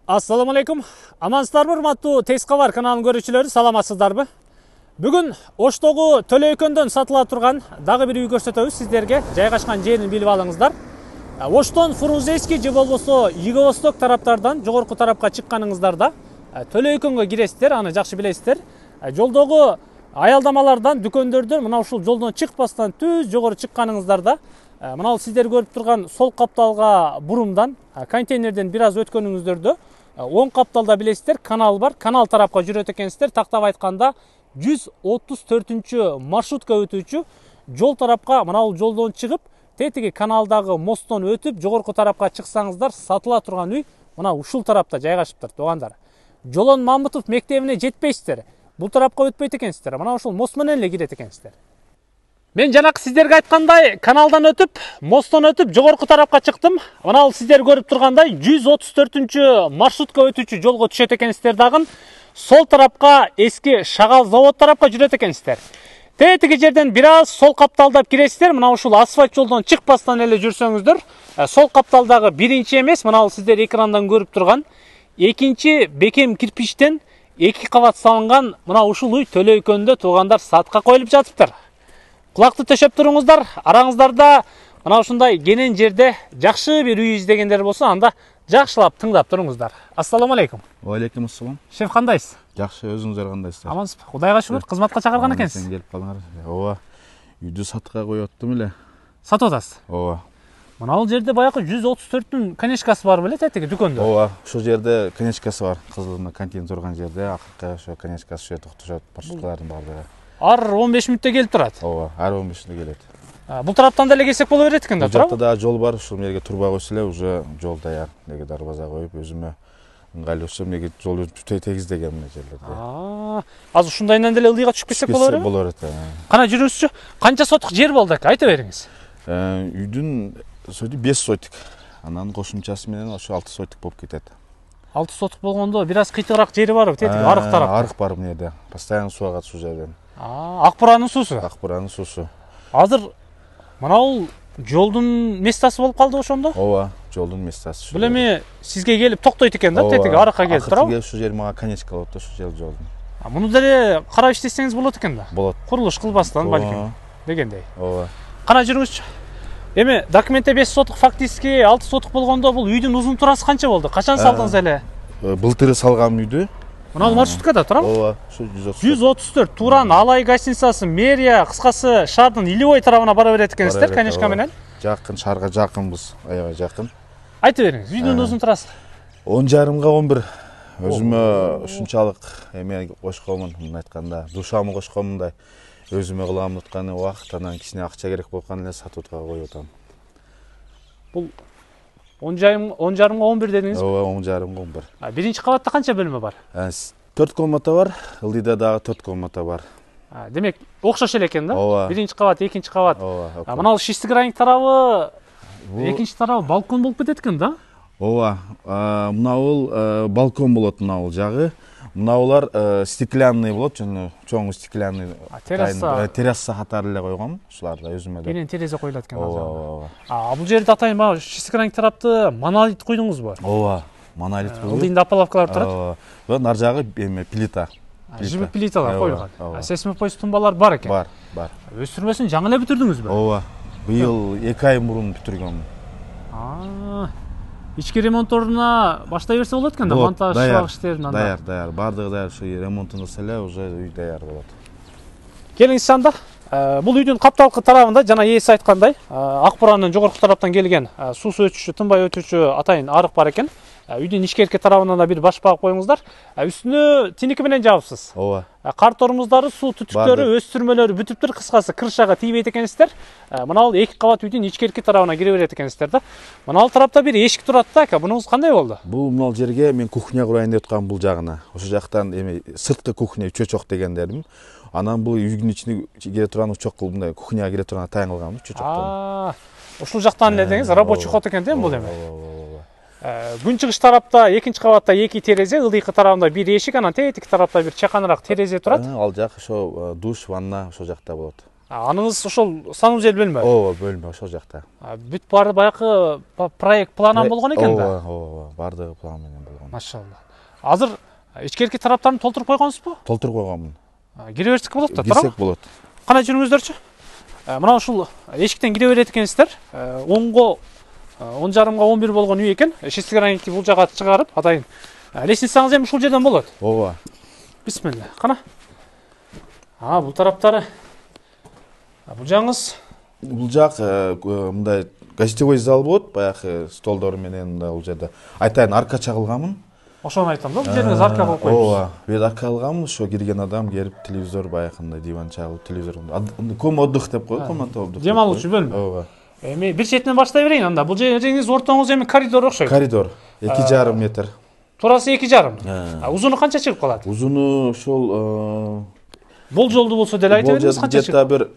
Assalamu алейкум. Амансыздарбы, урматтуу Тез кабар каналынын көрүүчүлөрү, саламатсыздарбы? Бүгүн Оштогу Төлөйкөндөн сатыла турган дагы бир үй көрсөтөбүз сиздерге. Жайгашкан жерин билип алыңыздар. Оштон Фрунзейский же болбосо Юго-Восток тараптардан жогорку тарапка чыкканыңыздарда Төлөйкөнгө киресиздер, аны жакшы билесиздер. Жолдогу аялдамалардан, дүкөндөрдөн мына ушул жолдон чыкпастан түз жогору чыкканыңыздарда мына сиздер көрүп турган сол капталга бурумдан контейнерден бир аз өткөнүңүздөрдө оң капталда билесиздер, канал бар. Канал тарапка жүрөт экенсиздер. Тактап айтканда 134 маршрутка өтүүчү жол тарапка мына бул жолдон чыгып, тетиги каналдагы мосттон өтүп, жогорку тарапка чыксаңыздар, сатыла турган үй мына ушул тарапта жайгашыптыр, туугандар. Жолон Мамытов мектебине жетпейсиздер. Бул тарапка өтпөйт экенсиздер. Мына ушул мост менен эле кирет экенсиздер. Мен жанакы сиздерге айткандай, каналдан өтүп, мосттон өтүп, жогорку тарапка чыктым. Мына сиздер көрүп тургандай 134 маршрутка өтүүчү жолго түшөт экенсиздер дагы. Сол тарапка эски шагал завод тарапка жүрөт экенсиздер. Тетиги жерден бир аз сол капталдап киресиздер. Мына ушул асфальт жолдон чыкпастан эле жүрсөңүздөр, сол капталдагы биринчи эмес, мына сиздер экрандан көрүп турган экинчи бекем кирпичтен 2 кабат салынган мына ушул үй Төлөйкөндө туугандар сатка коюлуп жатыптыр. Кулакты төшөп туруңуздар, араңыздарда мына ушундай кенен жерде жакшы бир үй издегендер болсо, анда жакшылап тыңдап туруңуздар. Ассаламу алейкум. Алейкум ассалам. Шеф, кандайсыз? Жакшы, өзүңүздөр кандайсыздар? Амансызбы? Кудайга шүгүр, кызматка чакырган экенсиз. Сен келип калыңар. Ооба. Үйдү сатка коюп аттым эле. Сатып атасыз? Ооба. Мына бул жерде баягы 134-түн конечкасы бар беле, тетиги дүкөндө. Ооба, ушул жерде конечкасы бар. Кызылына контейнер турган жерде акыркы ошо конечкасы ушо токтошот, маршруткалардын баардыгы. Ар 15 мүнөттө келип турат. Ооба, ар 15-те келет. Бул тараптан деле келсек боло берет экен да, туурабы? Бул жакта да жол бар, ушул жерге турба койсо эле уже жол даяр. Неге дарбаза коюп, өзүмө ыңгайлуу болсо, неге жол бүтөй тегиздеген мына жерлерде. Азыр ушундайынан деле ылдыйга түшүп кетсек боло береби? Боло берет. Кана жүрүңүзчү. Канча сотук жер болду экен? Айта бериңиз. Үйдүн сөйдү 5 сотик. Анан кошумчасы менен ошо 6 сотик болуп кетет. 6 сотук болгондо бир аз кыйтыраак жери барбы? Тетиги арык тарапта. Арык бар мына жерде. Постоянно суу агат ушул жерден. Ак буранын суусу. Ак буранын суусу. Азыр мына бул жолдун местасы болуп калды ошондо? Ооба, жолдун местасы. Бул эми сизге келип токтойт экен да, тетиги арыкка келип, туурабы? Ушул жер мага конечка болот да, ушул жер жолдун. Муну деле карап иштесеңиз болот экен да. Болот. Курулуш кылбастан балким дегендей. Ооба. Кана жүрүңүзчү. Эми документте 5 сотук, фактически 6 сотук болгондо бул үйдүн узун турасы канча болду? Качан салдыңыз эле? Былтыры салгам үйдү. Мына бул маршруткада туурабы? Ооба, ушу 134. Туран Алай гостиницасы, мэрия, кыскасы шаардын Илибой тарабына бара берет экенсиздер, конечка менен. Жакын, шаарга жакынбыз, аябай жакын. Айта бериңиз, үйдүн узун турасы? 10,5-га 11. Өзүмө ушунчалык эме кошконмун, мындай айтканда, душамы кошконмундай. Өзүмө кыламын атканы убакыт, анан кичине акча керек болгон эле сатууга коюп атам. Бул 10,5-га 11 дедиңиз? Ооба, 10,5-га 11. Биринчи кабатта канча бөлмө бар? 4 комната бар, ылдыйда дагы 4 комната бар. Демек, окшош эле экен да? Ооба. Биринчи кабат, экинчи кабат. Ооба. Мына чистый граник тарабы, экинчи тарабы балкон болуп кетет экен да? Ооба. Мына бул балкон болот, мына бул жагы. Мына булар стеклянный болот, жана чоң стеклянный. Терраса катары эле койгом, ушуларда өзүмө. Кенен терезе коюлат экен азыр. Ооба. Бул жерде атайын баягы чистый граник тарапты монолит куйдуңузбу? Ооба. Монолит куйдук. Ылдыйында апалавкалар турат. Ооба. Нар жагы эме плита. Жиби плиталар коюлган. Сейсмопост тумбалар бар экен. Бар. Өстүрмөсүн жаңы эле бүтүрдүңүзбү? Ооба. Быйыл 2 ай мурун бүтүргөм. Ички ремонтторуна баштай берсе болот экен да, монтаж иштерин анда. Даяр. Бардыгы даяр, ушу ремонтун кылса эле уже үй даяр болот. Келиңиз анда. Бул үйдүн капталкы тарабында жана ээси айткандай, ак буранын жогорку тараптан келген суусу өтүүчү, тынбай өтүүчү атайын арык бар экен. Үйдүн ичкерки тарабынан да бир баш багып коюңуздар. Үстүнө тиники менен жаапсыз. Ооба. Кар тормуздары, суу түтүктөрү, өстүрмөлөрү бүтүптүр, кыскасы кыршага тийбейт экенсиздер. Мына бул 2 кабат үйдүн ичкерки тарабына кире берет экенсиздер да. Мына бул тарапта бир эшик турат да, бунуңуз кандай болду? Бул мына жерге мен кухня курайын деп аткам, бул жагына. Ошол жактан эми сырткы кухня чөчөк дегендерим. Анан бул үйдүн ичине кире турган учок кылып, мындай кухняга кире турган атайын кылгам, чөчөктөн. Ушул жактан эле деңиз, рабочий ход экен да бул эми. Күн чыгыш тарапта, экинчи кабатта 2 терезе, ылдыйкы тарабында бир эшик, анан тетиги тарапта бир чаканыраак терезе турат. Ал жак ошо душ, ванна ошол жакта болот. Аныңыз ошол санузел бөлмө? Ооба, бөлмө ошол жакта. Бүт баары баягы проект планан болгон экен да. Ооба, бардыгы план менен болгон. Машалла. Азыр ичкерки тараптарын толтуруп койгонсузбу? Толтуруп койгонмун. Кире берсек болот да, Кирсек болот. Кана жүрүңүздөрчү. Мына ушул эшиктен кире берет экенсиздер. Оңго 10:30га 11 болгон үй экен. Шестигранникти бул жага чыгарып, атайын лестницаңыз эми ушул жерден болот. Ооба. Бисмилла. Кана. Бул тараптары. Бул жагыңыз. Бул жак мындай гостевой зал болот, баягы столдор менен мындай бул жерде. Айтайын, арка чагылганмын. Ошону айтам да, бул жериңиз арка кылып коюңуз. Ооба, бул арка алганмын, ошо кирген адам келип телевизор баягындай диван чагылып, телевизор. Ком отдых деп коет, комната отдых. Дем алуучу бөлмө. Ооба. Эми бир четинен баштай берейин анда. Бул жериңиз ортоңуз эми коридор окшойт. Коридор 2,5 метр. Турасы 2,5. Узуну канча чыгып калат? Узуну ошол Болжолду болсо деле айта бериңиз канча чыгып? Где-то бир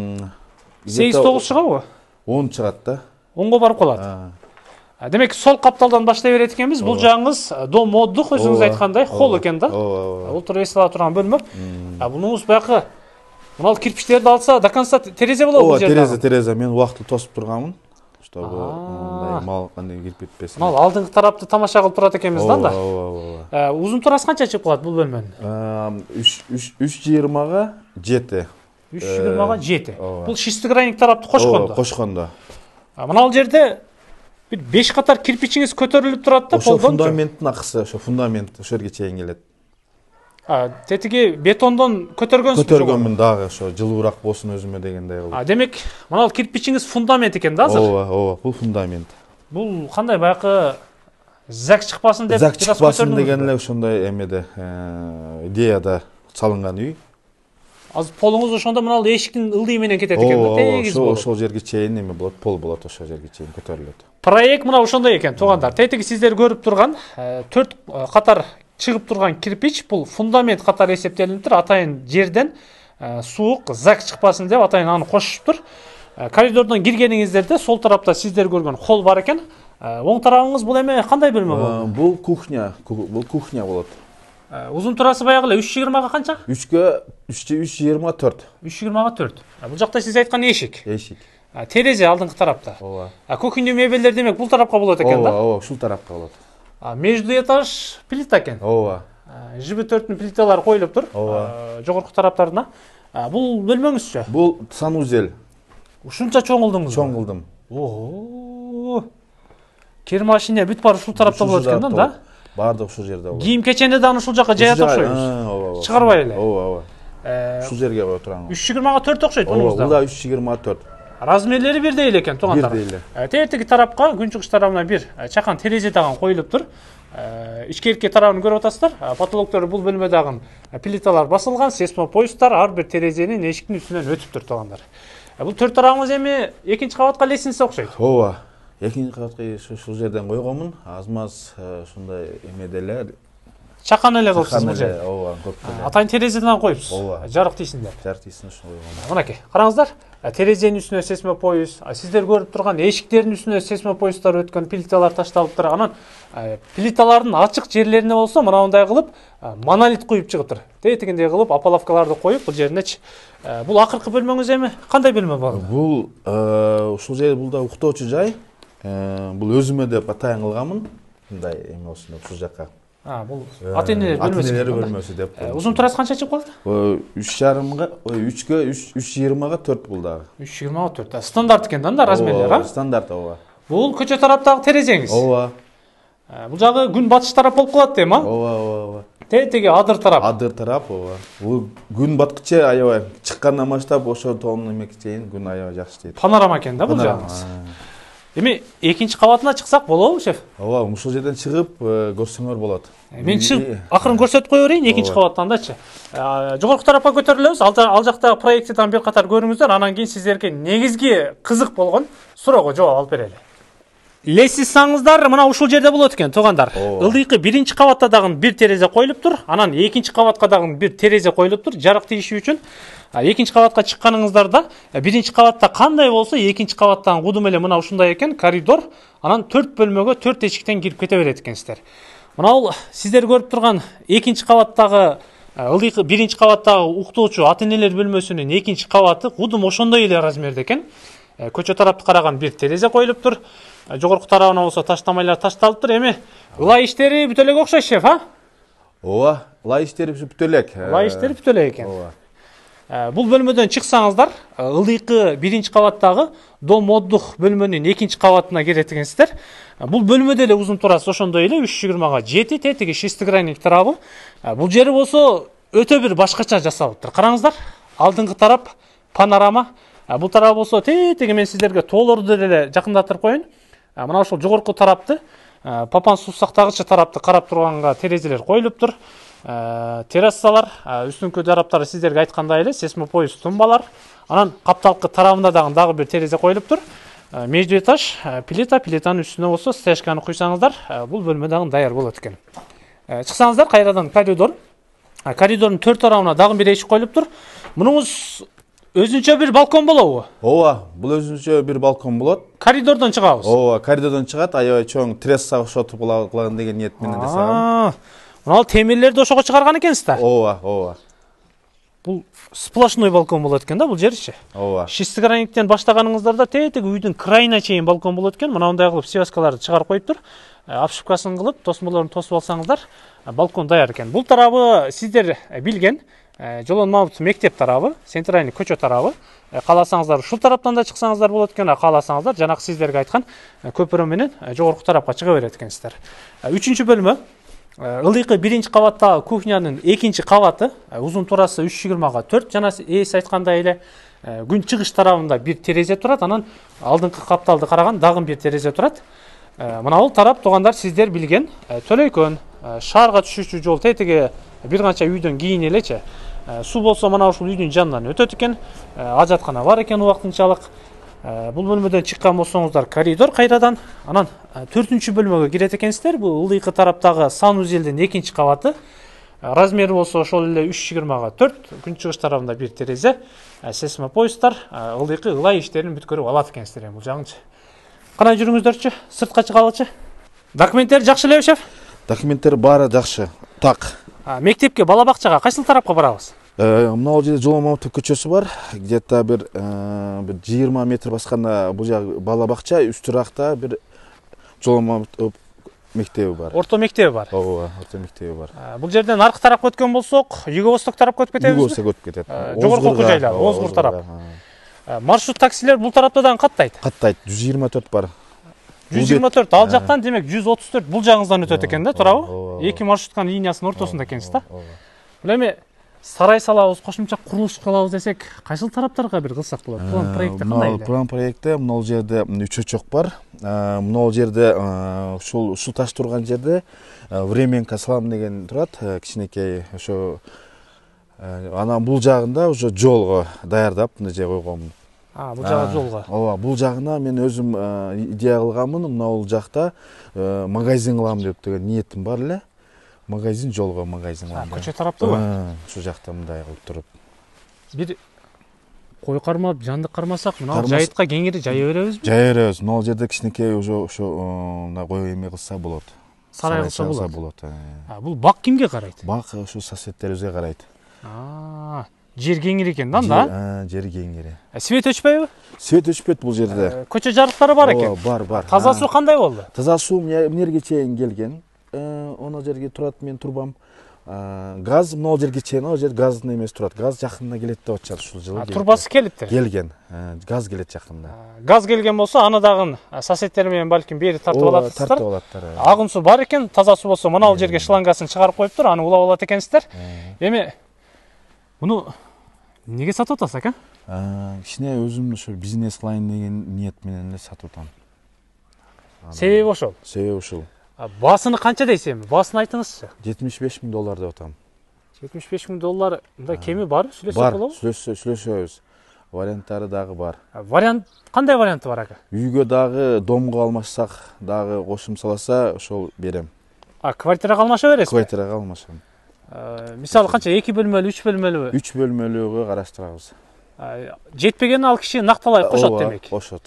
8-9 чыгабы? 10 чыгат да. 10го барып калат. Демек сол капталдан баштай берет экенбиз. Бул жагыңыз дом отдых, өзүңүз айткандай, холл экен да. Отуруп эс ала турган бөлмө. Бунуңуз баягы мына кирпичтерди алса, до конца терезе болобу бул жерде? Ооба, терезе. Мен убакытты тосуп турганмын. Чтобы мындай мал кандай кирип кетпесин. Мына алдыңкы тарапты тамаша кылып турат экенбиз да анда. Ооба. Узун турасы канча чыгып калат бул бөлмөнүн? 3,20га 7. 3,20га 7. Бул шестигранник тарапты кошкондо. Кошкондо. Мына ал жерде бир 5 катар кирпичиңиз көтөрүлүп турат да, ошо фундаменттин акысы, ошо фундамент ошо жерге чейин келет. Тетиги бетондон көтөргөнсүз? Көтөргөнмүн дагы, ошо жылуураак болсун өзүмө дегендей кылып. Демек, мына ал кирпичиңиз фундамент экен да азыр? Ооба, бул фундамент. Бул кандай баягы зак чыкпасын деп зак чыкпасын деген эле ошондой эмеде идеяда салынган үй. Азыр полуңуз ошондо мына эшиктин ылдыйы менен кетет экен да, тегиз болот. Ошол жерге чейин эме болот, пол болот, ошол жерге чейин көтөрүлөт. Проект мына ошондой экен, туугандар. Тетиги сиздер көрүп турган 4 катар чыгып турган кирпич, бул фундамент катары эсептелиптир. Атайын жерден суук, зак чыкпасын деп атайын аны кошуптур. Коридордон киргениңиздерде сол тарапта сиздер көргөн холл бар экен. Оң тарабыңыз бул эме кандай бөлмө болот? Бул кухня болот. Узун турасы баягы эле 3,20га канча? 3,24. 3,20га 4. Бул жакта сиз айткан эшик. Эшик. Терезе алдыңкы тарапта. Ооба. Кухня мебелдер демек бул тарапка болот экен да? Ооба, ушул тарапка болот. Между этаж плита экен. Ооба. ЖБ4-тün плиталары коюлуп тур. Жогорку тараптарына. Бул бөлмөңүзчү? Бул санузел. Ушунча чоң кылдыңыз? Чоң кылдым. Ого. Кир машина бүт баары ушул тарапта болот экен да? Бардык ушул жерде болот. Кийим кеченди да ушул жака жаят окшойбуз. Ооба. Чыгарбай эле. Ооба. Ушул жерге кое турам. 3,20га 4 окшойт бунуңузда. Бул да 3,24. Размерлери бирдей эле экен, туугандар. Бирдей эле. Тетиги тарапка күнчүгүш тарабына бир чакан терезе дагы коюлуп тур. Ичкерки тарабын көрүп атасыздар. Потолоктору бул бөлмөдөгү плиталар басылган, сейсмопоюздар ар бир терезенин эшиктин үстүнөн өтүп тур, туугандар. Бул төрт тарабыңыз эми экинчи кабатка лестница окшойт. Ооба. Экинчи кабатка ушул жерден койгонмун. Азмаз ушундай эмеделер. Чакан эле кылыпсыз бул жерде. Ооба, көп эле. Атайын терезеден коюпсуз. Ооба. Жарык дейсиңер. Жарык дейсиң ушул койгонмун. Мынакей, караңыздар. Терезенин үстүнө сейсмопоюз, сиздер көрүп турган эшиктердин үстүнө сейсмопоюздар өткөн, плиталар ташталыптыр. Анан плиталардын ачык жерлерине болсо мындай кылып монолит коюп чыгыптыр. Тетигиндей кылып апалавкаларды коюп бул жеринечи. Бул акыркы бөлмөңүз эми кандай бөлмө бар? Бул ушул жер бул да уктоочу жай. Бул өзүмө деп атайын кылганмын. Мындай эме болсун деп ушул жакка. Бул ата-энелер бөлмөсү деп. Узун турасы канча чыгып калды? 3,5га, 3,20га 4 бул дагы. 3,20га 4. Стандарт экен да размерлер, а? Стандарт, ооба. Бул көчө тараптагы терезеңиз. Ооба. Бул жагы күн батыш тарап болуп калат дейм, а? Ооба. Тетиги адыр тарап. Адыр тарап, ооба. Бул күн баткыча аябай чыккандан баштап ошо тоонун эмеге чейин күн аябай жакшы дейт. Панорама экен да бул жагыңыз. Эми экинчи кабатына чыксак болобу, шеф? Ооба, ушул жерден чыгып көрсөңөр болот. Мен чыгып акырын көрсөтүп кое берейин экинчи кабаттандачы. Жогорку тарапка көтөрүлөбүз. Ал жактагы проекттерден бир катар көрүңүздөр. Анан кийин сиздерге негизги кызык болгон суроого жооп алып берели. Лестницаңыздар мына ушул жерде болот экен, туугандар. Ылдыйкы биринчи кабатта дагы бир терезе коюлуп тур. Анан экинчи кабатка дагы бир терезе коюлуп тур, жарык тийиши үчүн. Экинчи кабатка чыкканыңыздарда биринчи кабатта кандай болсо экинчи кабаттан кудум эле мына ушундай экен, коридор. Анан 4 бөлмөгө 4 эшиктен кирип кете берет экенсиздер. Мына бул сиздер көрүп турган экинчи кабаттагы ылдыйкы биринчи кабаттагы уктоочу ата энелер бөлмөсүнүн экинчи кабаты кудум ошондой эле размерде экен. Көчө тарапты караган бир терезе коюлуптур. Жогорку тарабына болсо таштамайлар ташталыптыр. Эми ылай иштери бүтө элек окшойт, шеф, а? Ооба, ылай иштери бүтө элек. Ылай иштери бүтө элек экен. Ооба. Бул бөлмөдөн чыксаңыздар, ылдыйкы биринчи кабаттагы дом отдух бөлмөнүн экинчи кабатына келет экенсиздер. Бул бөлмөдө эле узун турасы ошондой эле 3,20 7, тетиги шестигранник тарабы. Бул жери болсо өтө бир башкача жасалыптыр. Караңыздар, алдыңкы тарап панорама. Бул тарап болсо тетиги мен сиздерге тоолорду эле жакындатып коеюн. Мына ошол жогорку тарапты, папан суу сактагычы тарапты карап турганга терезелер коюлуптур. Террасалар, үстүнкү тараптары сиздерге айткандай эле сейсмопояс тумбалар. Анан капталкы тарабында дагы бир терезе коюлуптур. Между этаж плитанын үстүнө болсо стяжканы куйсаңыздар, бул бөлмө дагы даяр болот экен. Чыксаңыздар кайрадан коридор. Коридордун төрт тарабына дагы бир эшик коюлуптур. Мунуңуз өзүнчө бир балкон болобу? Ооба, бул өзүнчө бир балкон болот. Коридордон чыгабыз. Ооба, коридордон чыгат, аябай чоң терраса окшотуп кылаган деген ниет менен жасагам. Мына темирлерди ошого чыгарган экенсиздер. Ооба. Бул сплошной балкон болот экен да, бул жерчи. Ооба. Шестигранниктен баштаганыңыздарда тетиги үйдүн крайына чейин балкон болот экен. Мындай кылып связкаларды чыгарып коюптур. Обшивкасын кылып, тосмолорун тосуп алсаңыздар, балкон даяр экен. Бул тарабы сиздер билген Жолон Мамут мектеп тарабы, центральный көчө тарабы. Кааласаңыздар ушул тараптан да чыксаңыздар болот экен, кааласаңыздар жанакы сиздерге айткан көпүрө менен жогорку тарапка чыга берет экенсиздер. Үчүнчү бөлмө ылдыйкы биринчи кабаттагы кухнянын экинчи кабаты, узун турасы 3,20 4, жана ээси айткандай эле күн чыгыш тарабында бир терезе турат, анан алдыңкы капталды караган дагы бир терезе турат. Мына бул тарап туугандар сиздер билген Төлөйкөн шаарга түшүүчү жол тетиги бир канча үйдөн кийин элечи. Суу болсо мына ушул үйдүн жанынан өтөт экен, ажаткана бар экен убактынчалык. Бул бөлмөдөн чыккан болсоңуздар коридор кайрадан, анан 4-чү бөлмөгө кирет экенсиздер. Бул ылдыйкы тараптагы санузелдин экинчи кабаты. Размери болсо ошол эле 3,20 4, күн чыгыш тарабында бир терезе, сейсмопоястар, ылдыйкы ылай иштерин бүткөрүп алат экенсиздер. Бул жагынчы. Кана жүрүңүздөрчү, сыртка чыгалычы. Документтер жакшы элеби, шеф? Документтер баары жакшы. Так. Мектепке, бала бакчага кайсыл тарапка барабыз? Мына жерде Жолон Мамутов көчөсү бар. Где-то бир 20 метр басканда бул жак бала бакча, үстүракта бир Жолон Мамутов мектеби бар. Орто мектеби бар. Ооба, орто мектеби бар. Бул жерден аркы тарапка өткөн болсок, Юго Восток тарапка өтүп кетебизби? Юго Восток өтүп кетет. Жогорку кужайлар, Озгур тарап. Маршрут таксилер бул тарапта дагы каттайт. Каттайт, 124 бар. 124, ал жактан демек 134 бул жагыңыздан өтөт экен да, туурабы? Эки маршрутканын линиясынын ортосунда экенсиз да? Бул эми сарай салабыз, кошумча курулуш кылабыз десек, кайсыл тараптарга бир кылсак болот? План проекти кандай эле? План проекти мына жерде 3 очок бар. Мына жерде ушул суу таш турган жерде временка салам деген турат, кичинекей ошо. Анан бул жагында уже жолго даярдап мына жерге койгонмун. Бул жагы жолго. Ооба, бул жагына мен өзүм идея кылганмын. Мына бул жакта магазин кылам деп деген ниетим бар эле. Магазин жолго магазин кылам. Көчө тараптабы? Ушул жакта мындай кылып туруп. Бир кой кармап, жандык кармасак, мына жайытка кеңири жая беребизби? Жая беребиз. Мына жерде кичинекей ошо мына кой эме кылса болот. Сарай кылса болот. Бул бак кимге карайт? Бак ошо соседтерибизге карайт. Жер кеңири экен да? Жер кеңири. Свет өчпөйбү? Свет өчпөйт бул жерде. Көчө жарыктары бар экен. Бар. Таза суу кандай болду? Таза суу эмнерге чейин келген. Оно жерге турат, мен турбам. Газ мына жерге чейин, ал жер газдын эмеси турат. Газ жакында келет деп атышат ушул жылы. Турбасы келиптир. Келген. Газ келет жакында. Газ келген болсо, аны дагы соседтер менен балким бери тартып алатсыздар. Тартып алаттар. Агын суу бар экен, таза суу болсо, мына жерге шлангасын чыгарып коюптур, аны улап алат экенсиздер. Эми муну неге сатып атасак, Кичине өзүм ошо бизнес кылайын деген ниет менен эле сатып атам. Себеби ошол. Себеби ушул. Баасыны канча дейсизби? Баасын айтыңызчы. $75,000 деп атам. $75,000 мында кеми бар, сүйлөсөк болобу? Бар, сүйлөшөбүз. Варианттары дагы бар. Вариант кандай варианты бар ака? Үйгө дагы домго алмашсак, дагы кошумчаласа, ошол берем. Квартирага алмаша бересизби? Квартирага алмашам. Мисалы канча 2 бөлмөлүү, 3 бөлмөлүү? 3 бөлмөлүүгө караштырабыз. Жетпеген ал киши накталай кошот демек. Кошот.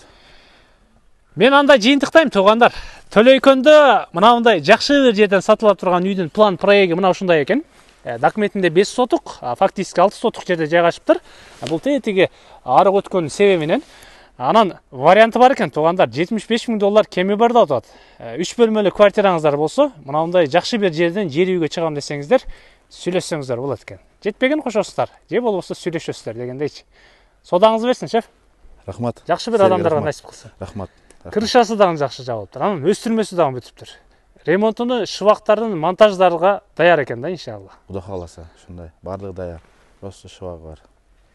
Мен андай жыйынтыктайм туугандар. Төлөйкөндө мындай жакшы бир жерден сатылып турган үйдүн план проекти мына ушундай экен. Документинде 5 сотук, фактически 6 сотук жерде жайгашыптыр. Бул тетиги арык өткөнүн себеби менен. Анан варианты бар экен, туугандар, $75.000 кеми бар деп атат. 3 бөлмөлүү квартираңыздар болсо, мындай жакшы бир жерден жер үйгө чыгам десеңиздер, сүйлөшсөңүздөр болот экен. Жетпеген кошосуздар, же болбосо сүйлөшөсүздөр дегендейчи. Содаңызды берсин, шеф. Рахмат. Жакшы бир адамдарга насип кылсын. Рахмат. Крышасы дагы жакшы жабылыптыр. Анан өстүрмөсү дагы бүтүптүр. Ремонтуну шыбактардын монтаждарга даяр экен да, иншалла. Кудай кааласа, ушундай. Бардыгы даяр. Просто шыбагы бар.